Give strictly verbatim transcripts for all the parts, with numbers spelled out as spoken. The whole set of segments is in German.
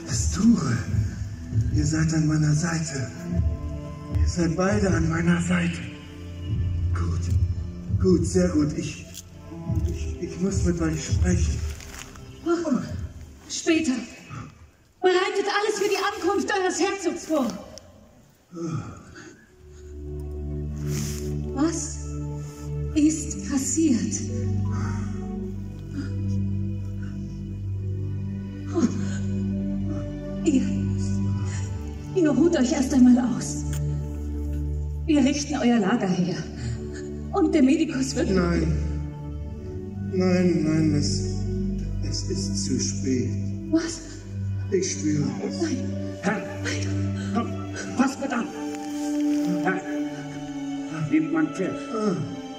Pasture, ihr seid an meiner Seite. Ihr seid beide an meiner Seite. Gut, gut, sehr gut. Ich, ich, ich muss mit euch sprechen. Oh, später. Bereitet alles für die Ankunft eures Herzogs vor. Was ist passiert? Oh. Ihr, ihr ruht euch erst einmal aus. Wir richten euer Lager her. Und der Medikus wird... Nein. Nein, nein, es, es ist zu spät. Was? Ich spüre es. Nein. Herr, komm, passt mit an. Herr, nehmt mein Pferd. Ah.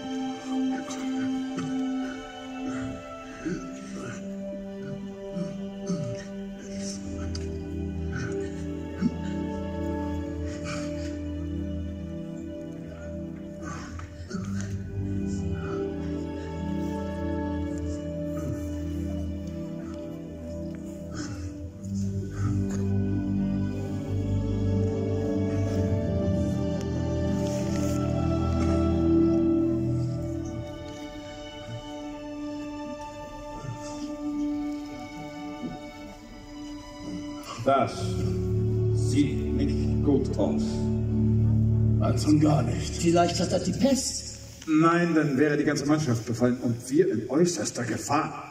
Das sieht nicht gut aus. Ganz und gar nicht. Vielleicht hat er die Pest. Nein, dann wäre die ganze Mannschaft befallen und wir in äußerster Gefahr.